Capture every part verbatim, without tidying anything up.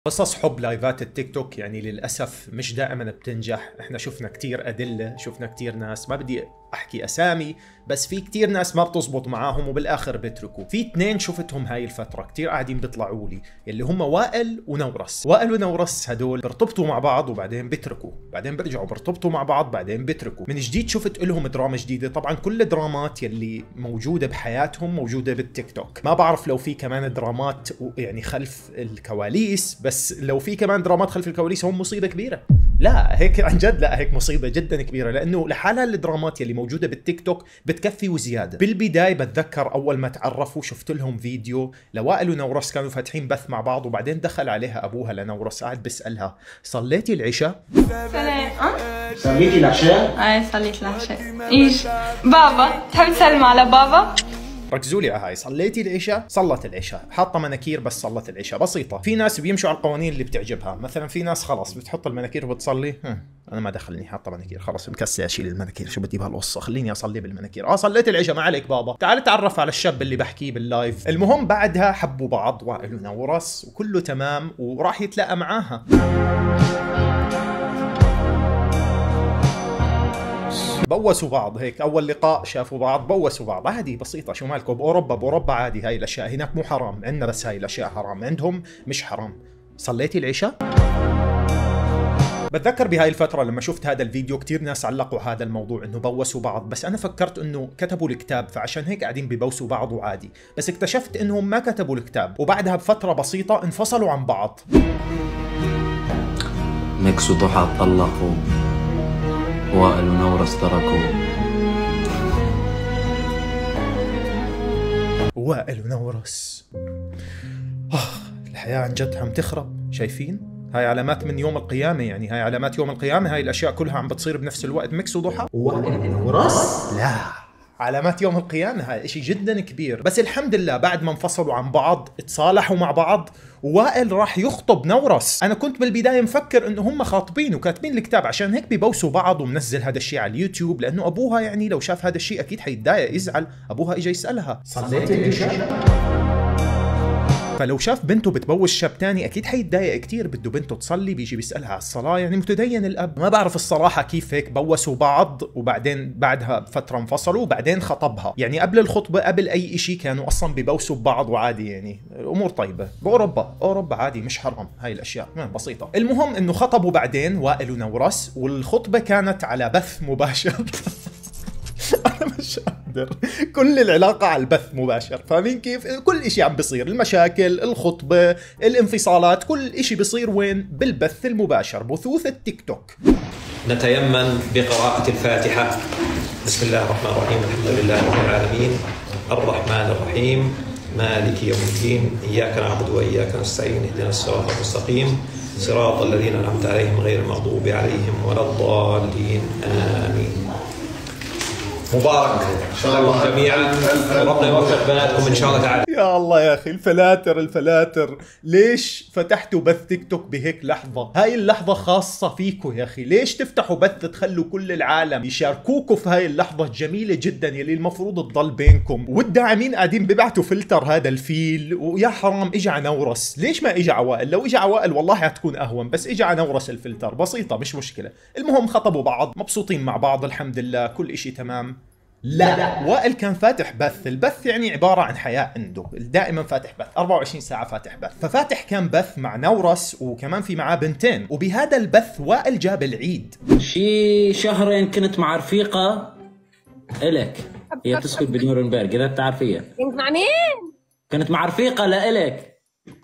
قصص حب لايفات التيك توك يعني للأسف مش دائما بتنجح. احنا شفنا كتير أدلة، شفنا كتير ناس، ما بدي أحكي أسامي، بس في كتير ناس ما بتزبط معاهم وبالآخر بيتركوا. في اثنين شفتهم هاي الفترة كتير قاعدين بيطلعوا لي، اللي هم وائل ونورس. وائل ونورس هدول بيرتبطوا مع بعض وبعدين بيتركوا، بعدين بيرجعوا بيرتبطوا مع بعض بعدين بيتركوا. من جديد شفت لهم دراما جديدة. طبعا كل الدرامات يلي موجودة بحياتهم موجودة بالتيك توك. ما بعرف لو في كمان درامات يعني خلف الكواليس، بس لو في كمان درامات خلف الكواليس هم مصيبة كبيرة. لا هيك عن جد، لا هيك مصيبة جدا كبيرة، لأنه لحالها الدرامات يلي موجودة بالتيك توك بتكفي وزيادة. بالبداية بتذكر أول ما تعرفوا شفت لهم فيديو لوائل ونورس كانوا فاتحين بث مع بعض، وبعدين دخل عليها أبوها لنورس قاعد بيسألها صليتي العشاء؟ صليتي العشاء؟ اي صليت العشاء. ايش بابا تحب تسلم على بابا؟ ركزوا لي على هاي، صليتي العشاء؟ صلت العشاء، حاطه مناكير بس صلت العشاء، بسيطه. في ناس بيمشوا على القوانين اللي بتعجبها، مثلا في ناس خلص بتحط المناكير وبتصلي، انا ما دخلني حاطه مناكير، خلص مكسي اشيل المناكير، شو بدي بهالقصه، خليني اصلي بالمناكير. اه صليت العشاء، ما عليك بابا، تعال تعرف على الشاب اللي بحكيه باللايف. المهم بعدها حبوا بعض وائل ونورس وكله تمام، وراح يتلاقى معاها. بوسوا بعض هيك، اول لقاء شافوا بعض بوسوا بعض، عادي بسيطه، شو مالكم باوروبا؟ باوروبا عادي هاي الاشياء، هناك مو حرام، عندنا بس هاي الاشياء حرام، عندهم مش حرام. صليتي العشاء؟ بتذكر بهاي الفترة لما شفت هذا الفيديو كتير ناس علقوا هذا الموضوع انه بوسوا بعض، بس انا فكرت انه كتبوا الكتاب فعشان هيك قاعدين ببوسوا بعض وعادي، بس اكتشفت انهم ما كتبوا الكتاب، وبعدها بفترة بسيطة انفصلوا عن بعض. ميكس وضحى طلقوا، وائل ونورس تركوا. وائل ونورس، آه الحياة عن جد عم تخرب، شايفين؟ هاي علامات من يوم القيامة، يعني هاي علامات يوم القيامة، هاي الأشياء كلها عم بتصير بنفس الوقت، ميكس وضحى وائل ونورس؟ لا، علامات يوم القيامة، هاي اشي جدا كبير. بس الحمد لله بعد ما انفصلوا عن بعض اتصالحوا مع بعض، ووائل راح يخطب نورس. انا كنت بالبداية مفكر انه هم خاطبين وكاتبين الكتاب، عشان هيك ببوسوا بعض، ومنزل هذا الشيء على اليوتيوب، لانه ابوها يعني لو شاف هذا الشيء اكيد حيتضايق يزعل. ابوها اجى يسألها صليتي العشاء؟ فلو شاف بنته بتبوس شاب تاني اكيد حيتضايق كتير، بده بنته تصلي بيجي بيسالها على الصلاه، يعني متدين الاب. ما بعرف الصراحه كيف هيك بوسوا بعض وبعدين بعدها بفتره انفصلوا وبعدين خطبها، يعني قبل الخطبه قبل اي شيء كانوا اصلا ببوسوا ببعض وعادي، يعني الامور طيبه. باوروبا اوروبا عادي مش حرام هاي الاشياء بسيطه. المهم انه خطبوا بعدين وائل ونورس، والخطبه كانت على بث مباشر. أنا مش قادر، كل العلاقة على البث مباشر، فاهمين كيف؟ كل إشي عم بيصير، المشاكل، الخطبة، الانفصالات، كل إشي بيصير وين؟ بالبث المباشر، بثوث التيك توك. نتيمن بقراءة الفاتحة. بسم الله الرحمن الرحيم، الحمد لله رب العالمين، الرحمن الرحيم، مالك يوم الدين، إياك نعبد وإياك نستعين، اهدنا الصراط المستقيم، صراط الذين أنعمت عليهم غير المغضوب عليهم ولا الضالين، آمين. مبارك ان شاء الله جميعا، ربنا يوفق بناتكم ان شاء الله تعالى. يا الله يا اخي، الفلاتر الفلاتر، ليش فتحتوا بث تيك توك بهيك لحظه؟ هاي اللحظه خاصه فيكم يا اخي، ليش تفتحوا بث تخلوا كل العالم يشاركوكم في هاي اللحظه الجميله جدا يلي المفروض تضل بينكم؟ والداعمين قاعدين ببعتوا فلتر هذا الفيل، ويا حرام اجى على نورس، ليش ما اجى على وائل؟ لو اجى على وائل والله حتكون اهون، بس اجى على نورس الفلتر، بسيطه مش مشكله. المهم خطبوا بعض، مبسوطين مع بعض الحمد لله، كل اشي تمام. لا, لا وائل كان فاتح بث، البث يعني عبارة عن حياة عنده، دائما فاتح بث، أربعة وعشرين ساعة فاتح بث، ففاتح كان بث مع نورس وكمان في معاه بنتين، وبهذا البث وائل جاب العيد. شي شهرين كنت مع رفيقة إلك، هي تسكت بنيورنبرغ، إذا بتعرفيها. كنت مع مين؟ كنت مع رفيقة لإلك.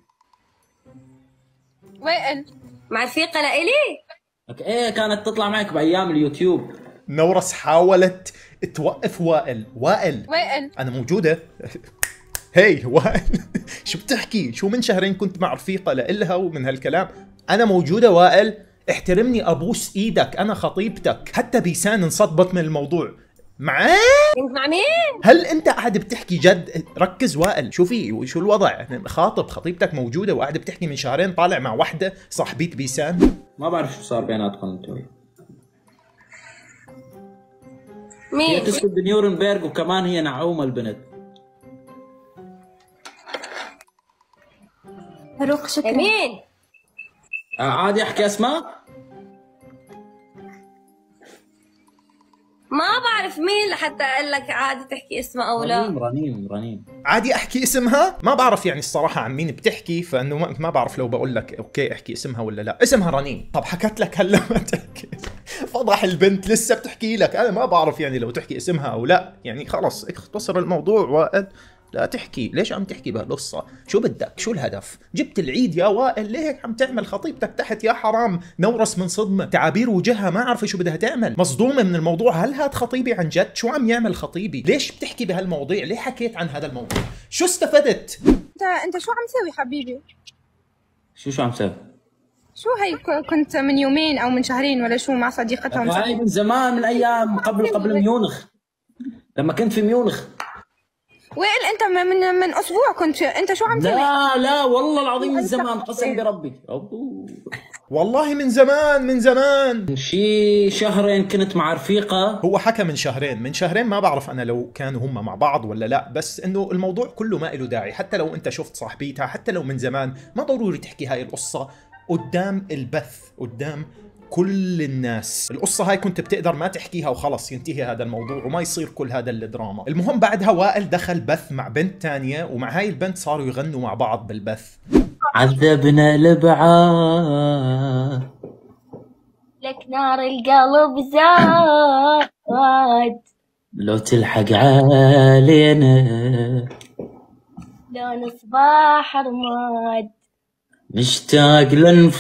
وائل مع رفيقة لإلي؟ إيه كانت تطلع معك بأيام اليوتيوب. نورس حاولت توقف وائل، وائل وائل أنا موجودة. هي وائل شو بتحكي؟ شو من شهرين كنت مع رفيقة لإلها ومن هالكلام؟ أنا موجودة وائل، احترمني أبوس إيدك، أنا خطيبتك. حتى بيسان انصدمت من الموضوع. معاه؟ كنت مع مين؟ هل انت قاعد بتحكي جد؟ ركز وائل، شوفي شو الوضع، خاطب خطيبتك موجوده وقاعد بتحكي من شهرين طالع مع وحده صاحبيت بيسان. ما بعرف شو صار بيناتكم انتوا. مين؟ هي تسكت بنيورنبرغ وكمان هي نعومه البنت. فاروق شكرا. مين؟ عادي احكي اسماء؟ ما بعرف مين لحتى اقول لك عادي تحكي اسمها او لا. رنيم رنيم رنيم. عادي احكي اسمها؟ ما بعرف يعني الصراحه عن مين بتحكي، فانه ما, ما بعرف لو بقول لك اوكي احكي اسمها ولا لا. اسمها رنيم. طب حكت لك هلا ما تحكي. فضح البنت لسه بتحكي لك. انا ما بعرف يعني لو تحكي اسمها او لا، يعني خلص اختصر الموضوع وائل، لا تحكي. ليش عم تحكي بهالقصة؟ شو بدك؟ شو الهدف؟ جبت العيد يا وائل، ليه هيك عم تعمل خطيبتك تحت يا حرام؟ نورس من صدمة، تعابير وجهها ما عارفة شو بدها تعمل، مصدومة من الموضوع. هل هاد خطيبي عن جد؟ شو عم يعمل خطيبي؟ ليش بتحكي بهالمواضيع؟ ليه حكيت عن هذا الموضوع؟ شو استفدت؟ انت انت شو عم تسوي حبيبي؟ شو شو عم تسوي؟ شو هي كنت من يومين او من شهرين ولا شو مع صديقتها؟ هاي من زمان، من ايام قبل قبل ميونخ، لما كنت في ميونخ. وائل انت من من اسبوع كنت انت شو عم تسوي؟ لا لا والله العظيم من زمان، قسم بربي. أوه. والله من زمان من زمان. شي شهرين كنت مع رفيقة. هو حكى من شهرين، من شهرين ما بعرف انا لو كانوا هم مع بعض ولا لا، بس انه الموضوع كله ما له داعي. حتى لو انت شفت صاحبيتها، حتى لو من زمان، ما ضروري تحكي هاي القصة قدام البث، قدام كل الناس. القصة هاي كنت بتقدر ما تحكيها وخلص ينتهي هذا الموضوع وما يصير كل هذا الدراما. المهم بعدها وائل دخل بث مع بنت تانية، ومع هاي البنت صاروا يغنوا مع بعض بالبث. عذبنا البعاد لك نار القلب زاد، لو تلحق علينا لون صباح رماد، مشتاق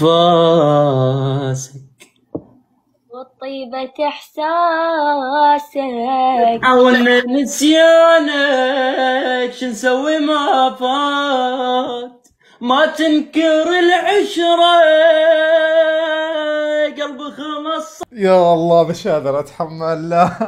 لنفاسك والطيبة احساسك، عاولنا نسيانك شو نسوي ما فات، ما تنكر العشرة قلب خمص. يا الله مش قادر اتحمل. لا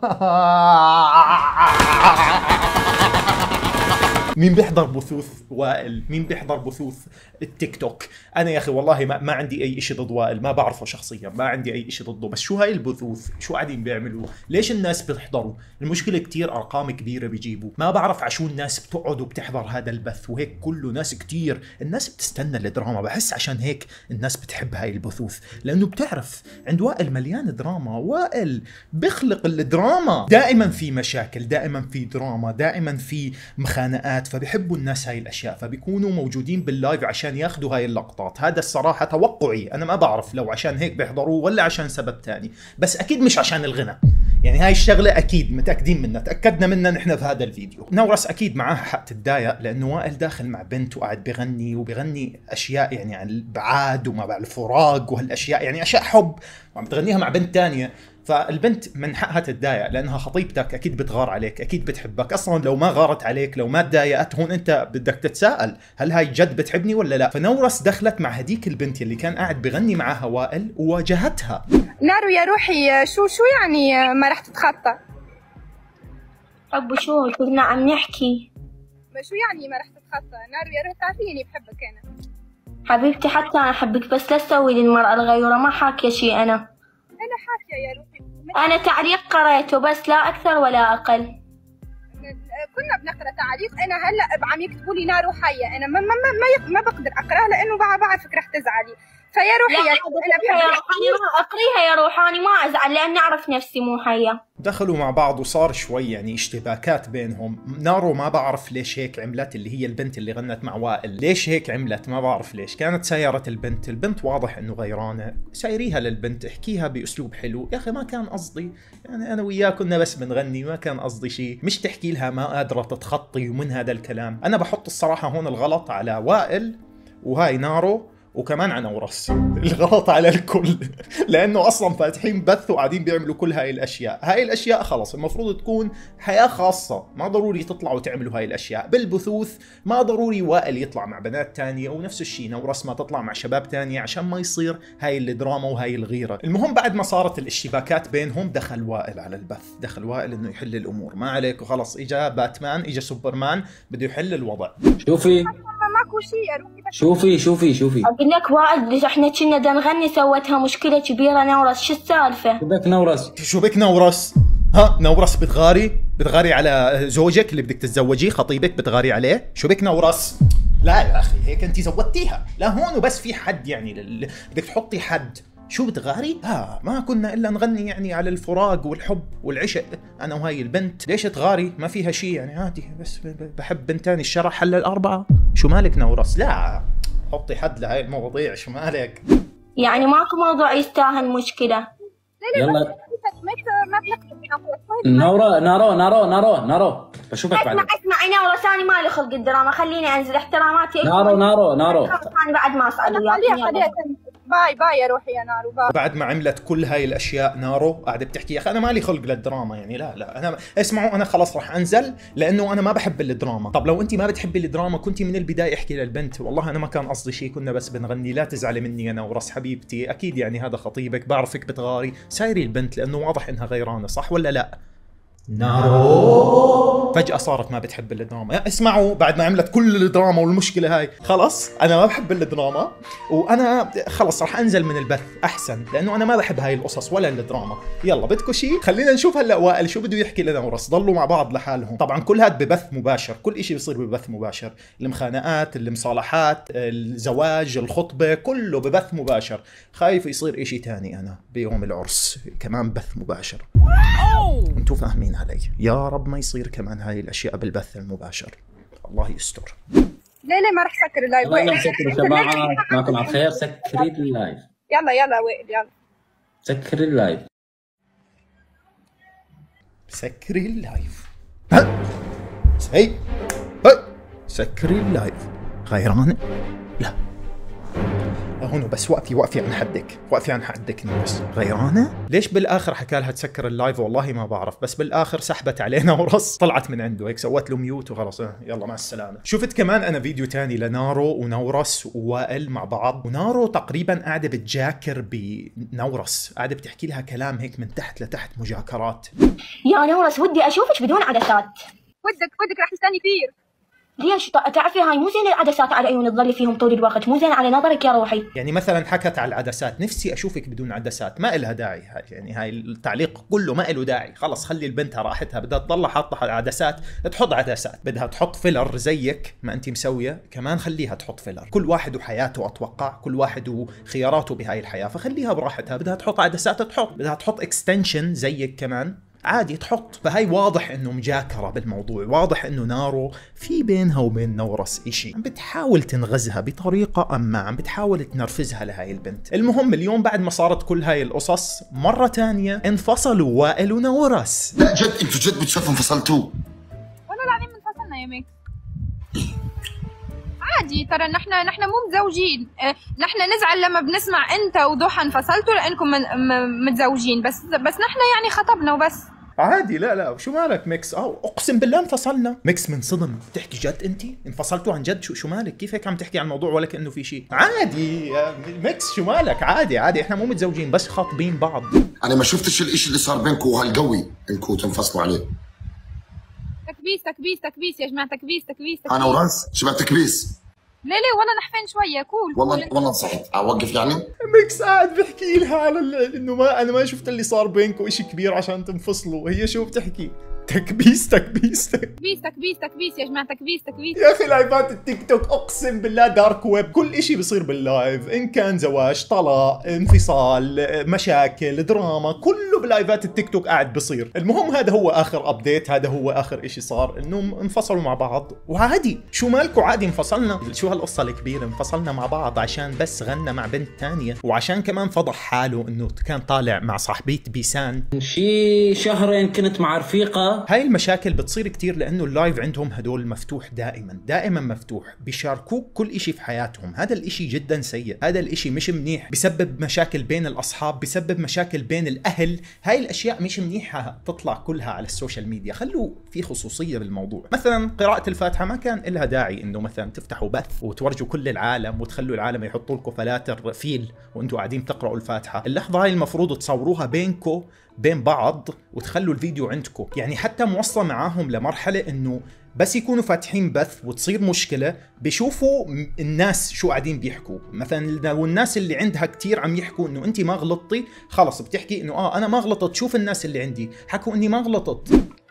مين بيحضر بثوث وائل؟ مين بيحضر بثوث التيك توك؟ انا يا اخي والله ما, ما عندي اي شيء ضد وائل، ما بعرفه شخصيا، ما عندي اي شيء ضده، بس شو هاي البثوث؟ شو قاعدين بيعملوا؟ ليش الناس بتحضروا؟ المشكله كتير ارقام كبيره بيجيبوا، ما بعرف عشو الناس بتقعد وبتحضر هذا البث وهيك كله ناس كتير. الناس بتستنى الدراما، بحس عشان هيك الناس بتحب هاي البثوث، لانه بتعرف عند وائل مليان دراما. وائل بيخلق الدراما، دائما في مشاكل، دائما في دراما، دائما في مخانقات، فبيحبوا الناس هاي الاشياء، فبيكونوا موجودين باللايف عشان ياخذوا هاي اللقطات. هذا الصراحه توقعي، انا ما بعرف لو عشان هيك بيحضروه ولا عشان سبب ثاني، بس اكيد مش عشان الغنى. يعني هاي الشغله اكيد متاكدين منها، تاكدنا منها نحن في هذا الفيديو. نورس اكيد معاها حق تتضايق، لانه وائل داخل مع بنت وقاعد بغني وبغني اشياء يعني عن الابعاد وما الفراق وهالاشياء، يعني اشياء حب، وعم تغنيها مع بنت ثانيه. فالبنت من حقها تتضايق، لانها خطيبتك، اكيد بتغار عليك، اكيد بتحبك. اصلا لو ما غارت عليك، لو ما تضايقت، هون انت بدك تتساءل هل هاي جد بتحبني ولا لا. فنورس دخلت مع هديك البنت اللي كان قاعد بغني معها وائل وواجهتها. نارو يا روحي، شو شو يعني ما رح تتخطى؟ حب شو كنا عم نحكي؟ شو يعني ما رح تتخطى؟ نارو يا روحي تعرفيني بحبك انا حبيبتي، حتى انا احبك، بس لا تسوي للمرأة الغيورة، ما حاكية شيء. انا انا حاكية يا روحي، انا تعليق قريته بس لا اكثر ولا اقل. كنا بنقرا تعليق، انا هلا عم يكتبوا لي نارو حيه، انا ما ما ما, ما بقدر اقراها لانه بعرفك رح تزعلي. فيا روحي لا يا انا بحبك، ما اقريها يا روحاني، ما ازعل لاني اعرف نفسي مو حيه. دخلوا مع بعض وصار شوي يعني اشتباكات بينهم. نارو ما بعرف ليش هيك عملت، اللي هي البنت اللي غنت مع وائل، ليش هيك عملت ما بعرف ليش. كانت سيارة البنت، البنت واضح انه غيرانة، سايريها للبنت، احكيها باسلوب حلو، يا اخي ما كان قصدي، يعني انا وياك كنا بس بنغني، ما كان قصدي شيء. مش تحكي لها ما قادرة تتخطي ومن هذا الكلام. انا بحط الصراحة هون الغلط على وائل وهاي نارو وكمان على نورس، الغلط على الكل. لانه اصلا فاتحين بث وقاعدين بيعملوا كل هاي الاشياء. هاي الاشياء خلص المفروض تكون حياة خاصة، ما ضروري تطلعوا تعملوا هاي الاشياء بالبثوث. ما ضروري وائل يطلع مع بنات تانية، ونفس الشيء نورس ما تطلع مع شباب تانية، عشان ما يصير هاي الدراما وهاي الغيرة. المهم بعد ما صارت الاشتباكات بينهم، دخل وائل على البث، دخل وائل انه يحل الامور. ما عليك وخلص، اجا باتمان، اجا سوبرمان، بده يحل الوضع. شوفي ماكو شيء يا روحي، شوفي شوفي شوفي اقول لك وائل، احنا كنا بدنا نغني، سوتها مشكله كبيره نورس، شو السالفه؟ شو بك نورس؟ شو بك نورس؟ ها نورس بتغاري؟ بتغاري على زوجك اللي بدك تتزوجيه، خطيبك بتغاري عليه؟ شو بك نورس؟ لا يا اخي هيك انت زودتيها، لا هون وبس في حد يعني لل... بدك تحطي حد. شو بتغاري؟ لا ما كنا الا نغني يعني على الفراق والحب والعشق انا وهاي البنت، ليش تغاري؟ ما فيها شيء يعني عادي، بس بحب بنتاني الشرع حل الاربعه، شو مالك نورس؟ لا حطي حد لهاي المواضيع، شو مالك؟ يعني ماكو موضوع يستاهل مشكله. يلا نورو نورو نورو نورو نورو بشوفك بعدين. اسمع اسمع نورو، ثاني مالي خلق الدراما، خليني انزل احتراماتي. نورو نورو نورو ثاني بعد ما اسال وياك. باي باي يا روحي يا نارو باي. بعد ما عملت كل هاي الاشياء نارو قاعده بتحكي يا اخي انا مالي خلق للدراما يعني، لا لا انا اسمعوا انا خلص راح انزل لانه انا ما بحب الدراما. طب لو انت ما بتحبي الدراما كنتي من البدايه احكي للبنت والله انا ما كان قصدي شيء، كنا بس بنغني، لا تزعلي مني انا ورس حبيبتي، اكيد يعني هذا خطيبك بعرفك بتغاري، سايري البنت لانه واضح انها غيرانه، صح ولا لا؟ نارو فجأة صارت ما بتحب الدراما. اسمعوا بعد ما عملت كل الدراما والمشكلة هاي خلص أنا ما بحب الدراما وأنا خلص راح أنزل من البث أحسن لأنه أنا ما بحب هاي القصص ولا الدراما. يلا بدكم شيء؟ خلينا نشوف هلا وائل شو بده يحكي لنا ورس، ضلوا مع بعض لحالهم. طبعا كل هذا ببث مباشر، كل إشي بيصير ببث مباشر، المخانقات، المصالحات، الزواج، الخطبة، كله ببث مباشر. خايف يصير إشي تاني أنا بيوم العرس كمان بث مباشر. انتوا فاهمين علي؟ يا رب ما يصير كمان هاي الاشياء بالبث المباشر، الله يستر. لا لا ما راح سكر اللايف. يلا سكروا يا جماعه، معكم على خير، سكري اللايف. يلا يلا وائل يلا سكري اللايف. سكري اللايف. ها سي ها سكري اللايف. غيران؟ لا هون بس وقفي وقفي عن حدك، وقفي عن حدك بس. غيرانة؟ ليش بالاخر حكى لها تسكر اللايف؟ والله ما بعرف، بس بالاخر سحبت علينا ورص طلعت من عنده هيك، سوت له ميوت وخلص يلا مع السلامة. شفت كمان انا فيديو تاني لنارو ونورس ووائل مع بعض، ونارو تقريبا قاعدة بتجاكر بنورس، قاعدة بتحكي لها كلام هيك من تحت لتحت، مجاكرات. يا نورس ودي اشوفك بدون عدسات. ودك ودك راح تستني كثير. ليش؟ تعرفي هاي مو زين العدسات على عيون تظلي فيهم طول الوقت، مو زين على نظرك يا روحي. يعني مثلا حكت على العدسات، نفسي اشوفك بدون عدسات، ما إلها داعي هاي، يعني هاي التعليق كله ما إله داعي، خلص خلي البنت راحتها، بدها تضل حاطه عدسات تحط عدسات، بدها تحط فيلر زيك ما انت مسويه كمان خليها تحط فيلر، كل واحد وحياته اتوقع، كل واحد وخياراته بهاي الحياه، فخليها براحتها، بدها تحط عدسات تحط، بدها تحط اكستنشن زيك كمان عادي تحط. فهي واضح انه مجاكرة بالموضوع، واضح انه نارو في بينها وبين نورس اشي، عم بتحاول تنغزها بطريقة اما، عم بتحاول تنرفزها لهاي البنت. المهم اليوم بعد ما صارت كل هاي القصص مرة تانية انفصلوا وائل ونورس. لا جد انتوا جد بتشوفوا انفصلتوا؟ والله العظيم انفصلنا يا ميكس. عادي ترى نحن نحن مو متزوجين، اه نحن نزعل لما بنسمع انت وضحى انفصلتوا لانكم متزوجين، بس بس نحن يعني خطبنا وبس. عادي لا لا شو مالك ميكس؟ اه اقسم بالله انفصلنا. ميكس منصدم، بتحكي جد انت؟ انفصلتوا عن جد؟ شو شو مالك؟ كيف هيك عم تحكي عن الموضوع ولا كانه في شيء؟ عادي يا ميكس شو مالك؟ عادي عادي احنا مو متزوجين بس خاطبين بعض. انا ما شفتش الاشي اللي صار بينكم وهالقوي انكم تنفصلوا عليه. تكبيس تكبيس تكبيس يا جماعه، تكبيس تكبيس تكبيس. انا ورانس شبه تكبيس. ليه ليه والله نحفين شويه كول. والله والله نصحت اوقف يعني. ميكس قاعد بحكي لها على انه ما انا ما شفت اللي صار بينكم شيء كبير عشان تنفصلوا، هي شو بتحكي؟ تكبيس تكبيس تكبيس تكبيس تكبيس يا جماعه، تكبيس تكبيس. يا اخي لايفات التيك توك اقسم بالله دارك ويب، كل اشي بيصير باللايف، ان كان زواج، طلاق، انفصال، مشاكل، دراما، كله بلايفات التيك توك قاعد بيصير. المهم هذا هو اخر ابديت، هذا هو اخر اشي صار، انهم انفصلوا مع بعض وعادي. شو مالكم عادي انفصلنا، شو هالقصه الكبيره؟ انفصلنا مع بعض عشان بس غنى مع بنت تانية، وعشان كمان فضح حاله انه كان طالع مع صاحبية بيسان. شي شهرين كنت مع رفيقة. هاي المشاكل بتصير كتير لانه اللايف عندهم هدول مفتوح دائما دائما مفتوح، بيشاركوك كل اشي في حياتهم، هذا الاشي جدا سيء، هذا الاشي مش منيح، بسبب مشاكل بين الاصحاب، بسبب مشاكل بين الاهل، هاي الاشياء مش منيحة تطلع كلها على السوشيال ميديا، خلوا في خصوصية بالموضوع. مثلا قراءة الفاتحة ما كان لها داعي انه مثلا تفتحوا بث وتورجوا كل العالم وتخلوا العالم يحطوا لكم فلاتر فيل وانتم قاعدين تقرأوا الفاتحة، اللحظة هاي المفروض تصوروها بينكم بين بعض وتخلوا الفيديو عندكم، يعني حتى موصلة معاهم لمرحلة انه بس يكونوا فاتحين بث وتصير مشكلة بيشوفوا الناس شو قاعدين بيحكوا، مثلا لو الناس اللي عندها كتير عم يحكوا انه انت ما غلطتي، خلص بتحكي انه اه انا ما غلطت، شوف الناس اللي عندي حكوا اني ما غلطت.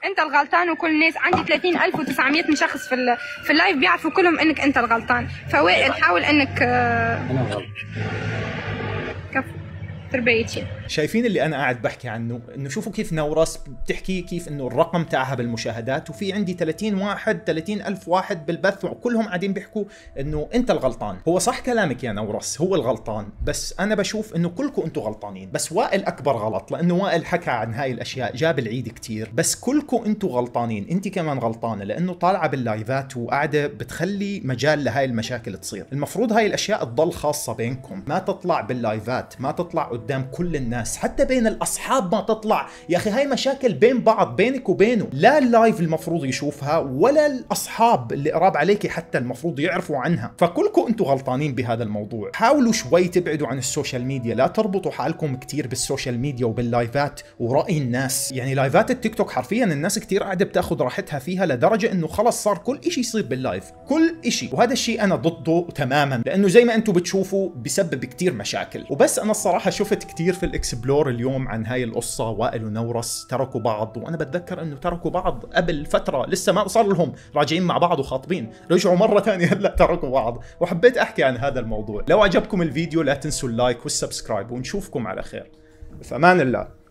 انت الغلطان وكل الناس عندي ثلاثين ألف وتسعمية شخص في في اللايف بيعرفوا كلهم انك انت الغلطان. فوائل حاول انك انا غلط. كفو تربيتي. شايفين اللي انا قاعد بحكي عنه؟ انه شوفوا كيف نورس بتحكي كيف انه الرقم تاعها بالمشاهدات، وفي عندي ثلاثين واحد ثلاثين ألف واحد بالبث وكلهم قاعدين بيحكوا انه انت الغلطان. هو صح كلامك يا نورس، هو الغلطان، بس انا بشوف انه كلكم انتم غلطانين. بس وائل اكبر غلط، لانه وائل حكى عن هاي الاشياء، جاب العيد كتير، بس كلكم انتم غلطانين. انت كمان غلطانه لانه طالعه باللايفات وقاعده بتخلي مجال لهاي المشاكل تصير. المفروض هاي الاشياء تضل خاصه بينكم، ما تطلع باللايفات، ما تطلع قدام كل الناس، حتى بين الاصحاب ما تطلع. يا اخي هاي مشاكل بين بعض، بينك وبينه. لا اللايف المفروض يشوفها ولا الاصحاب اللي قراب عليكي حتى المفروض يعرفوا عنها. فكلكم انتم غلطانين بهذا الموضوع. حاولوا شوي تبعدوا عن السوشيال ميديا، لا تربطوا حالكم كتير بالسوشيال ميديا وباللايفات ورأي الناس. يعني لايفات التيك توك حرفيا الناس كتير قاعده بتاخذ راحتها فيها لدرجه انه خلص صار كل شيء يصير باللايف، كل شيء. وهذا الشيء انا ضده تماما، لانه زي ما انتم بتشوفوا بسبب كتير مشاكل. وبس انا الصراحه شفت كتير في الاكسبلور اليوم عن هاي القصة، وائل ونورس تركوا بعض، وانا بتذكر انه تركوا بعض قبل فترة، لسه ما صار لهم راجعين مع بعض وخاطبين، رجعوا مرة ثانية هلا تركوا بعض. وحبيت احكي عن هذا الموضوع. لو عجبكم الفيديو لا تنسوا اللايك والسبسكرايب، ونشوفكم على خير. في امان الله.